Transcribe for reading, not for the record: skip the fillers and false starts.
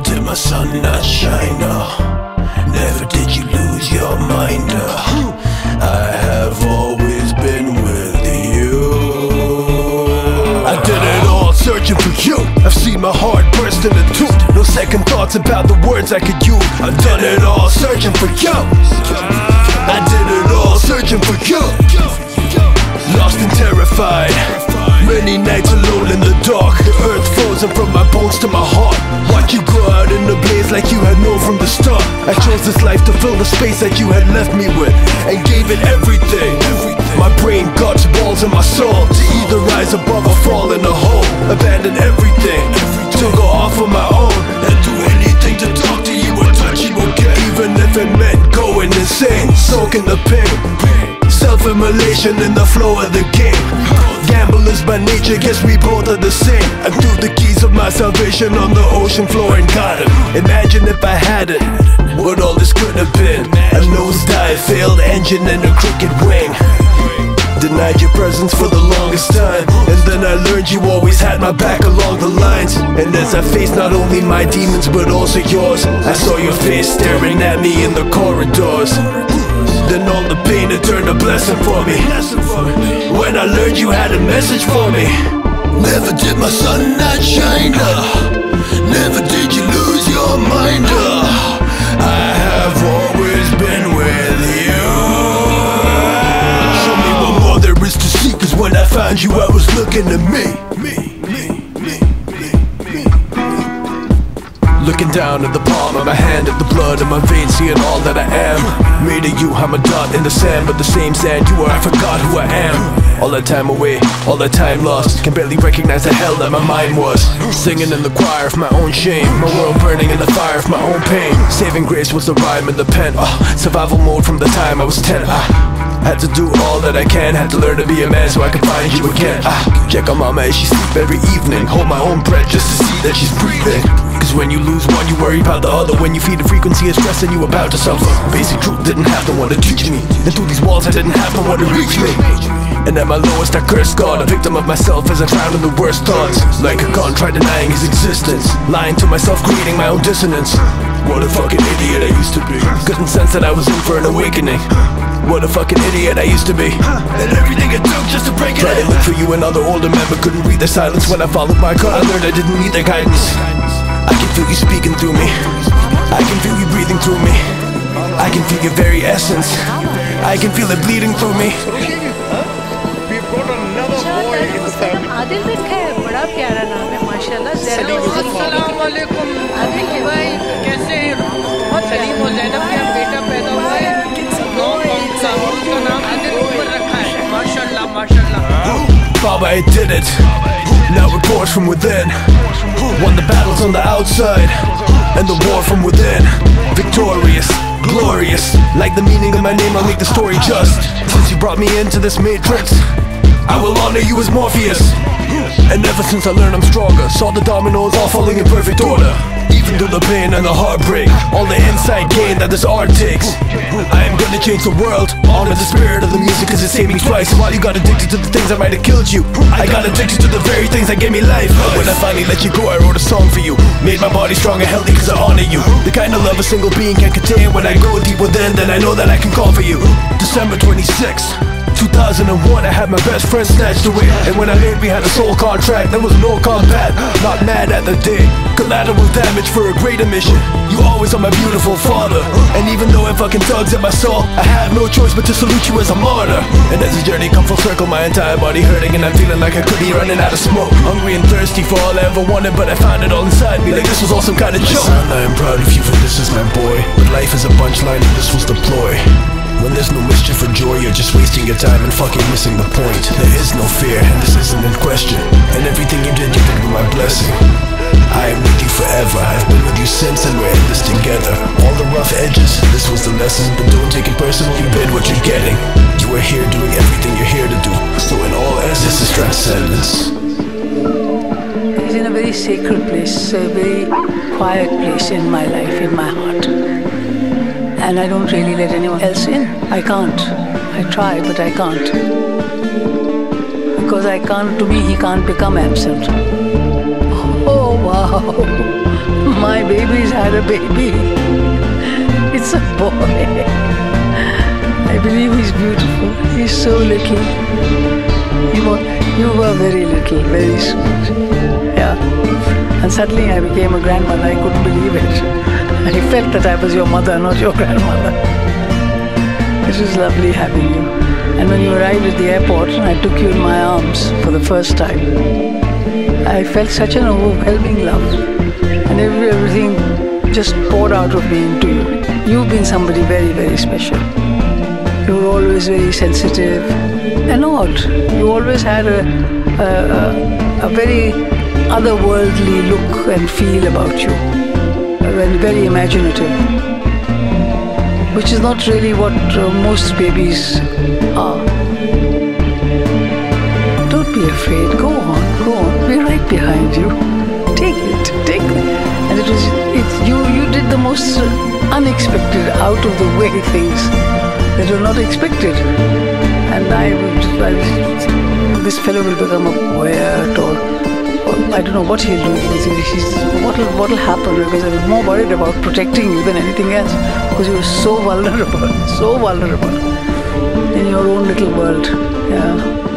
did my sun not shine, never did you lose your mind, I have always been with you. I did it all searching for you. I've seen my heart burst into two. No second thoughts about the words I could use. I've done it all searching for you. I did it all searching for you. Lost and terrified, many nights alone in the dark. The earth frozen from my bones to my heart. Watch you go out in the blaze like you had known from the start. I chose this life to fill the space that you had left me with, and gave it everything. My brain, guts, balls, and my soul, to either rise above or fall in a hole. Abandon everything to go off on my own, and do anything to talk to you or touch you again. Even if it meant going insane, soaking the pain. Self-immolation in the flow of the game. Gamblers by nature, guess we both are the same. I threw the keys of my salvation on the ocean floor and got it. Imagine if I had it, what all this could have been. A nosedive, failed engine, and a crooked wing. Denied your presence for the longest time, and then I learned you always had my back along the lines. And as I faced not only my demons but also yours, I saw your face staring at me in the corridors. Then all the pain had turned a blessing for me, when I learned you had a message for me. Never did my sun not shine, never did you lose your mind, I have always been with you. Show me what more there is to see, cause when I found you I was looking at me. Looking down at the palm of my hand, at the blood in my veins, seeing all that I am. Made of you, I'm a dot in the sand, but the same sand you are, I forgot who I am. All that time away, all that time lost, can barely recognize the hell that my mind was. Singing in the choir of my own shame, my world burning in the fire of my own pain. Saving grace was the rhyme in the pen, survival mode from the time I was 10. Had to do all that I can, had to learn to be a man so I could find you again. Check on mama as she sleep every evening, hold my own breath just to see that she's breathing. Cause when you lose one, you worry about the other. When you feed the frequency of stress, and you about to suffer. Basic truth didn't have no one to teach me, and through these walls I didn't have no one to reach me. And at my lowest I cursed God, a victim of myself as I drowned in the worst thoughts. Like a gun, tried denying his existence, lying to myself, creating my own dissonance. What a fucking idiot I used to be. Couldn't sense that I was in for an awakening. What a fucking idiot I used to be, and everything it took just to break it. Tried to look for you and other older men, but couldn't read their silence. When I followed my God, I learned I didn't need their guidance. I can feel you speaking through me, I can feel you breathing through me, I can feel your very essence, I can feel it bleeding through me. We've got another boy in the family. Adil भी है, बड़ा प्यारा नाम है माशाल्लाह. अस्सलाम वालेकुम आदिल भाई, कैसे हैं? सलीम और ज़ैनब का बेटा पैदा हुआ है, उसका नाम आदिल ऊपर रखा है. माशाल्लाह माशाल्लाह. Baba, I did it. Now it pours from within. Won the battles on the outside, and the war from within. Victorious, glorious. Like the meaning of my name, I'll make the story just. Since you brought me into this matrix, I will honor you as Morpheus. And ever since I learned I'm stronger, saw the dominoes all falling in perfect order. Even through the pain and the heartbreak, all the insight gain that this art takes. I am gonna change the world, honor the spirit of the music cause it saved me twice. While you got addicted to the things that might have killed you, I got addicted to the very things that gave me life. But when I finally let you go, I wrote a song for you. Made my body strong and healthy cause I honor you. The kind of love a single being can contain. When I go deep within, then I know that I can call for you. December 26th 2001, I had my best friend snatched away. And when I heard we had a soul contract, there was no combat. Not mad at the day, collateral damage for a greater mission. You always are my beautiful father. And even though it fucking tugs at my soul, I have no choice but to salute you as a martyr. And as the journey come full circle, my entire body hurting, and I'm feeling like I could be running out of smoke. Hungry and thirsty for all I ever wanted, but I found it all inside me like this was all some kind of joke. Son, I am proud of you for this is my boy, but life is a punchline and this was the ploy. When there's no mischief or joy, you're just wasting your time and fucking missing the point. There is no fear, and this isn't in question. And everything you did with my blessing. I am with you forever, I've been with you since, and we're in this together. All the rough edges, this was the lesson, but don't take it personal, you bid what you're getting. You are here doing everything you're here to do, so in all essence is transcendence. It's in a very sacred place, a very quiet place in my life, in my heart. And I don't really let anyone else in. I can't. I try, but I can't. Because I can't, to me, he can't become absent. Oh, wow. My baby's had a baby. It's a boy. I believe he's beautiful. He's so little. You were very little, very sweet. Yeah. And suddenly I became a grandmother. I couldn't believe it. I felt that I was your mother, not your grandmother. It was lovely having you. And when you arrived at the airport and I took you in my arms for the first time, I felt such an overwhelming love. And everything just poured out of me into you. You've been somebody very, very special. You were always very sensitive and odd. You always had a very otherworldly look and feel about you. And very imaginative. Which is not really what most babies are. Don't be afraid. Go on. We're right behind you. Take it. And you did the most unexpected, out of the way things that were not expected. And this fellow will become a poet or I don't know what he'll do. What'll happen, because I was more worried about protecting you than anything else, because you were so vulnerable in your own little world. Yeah.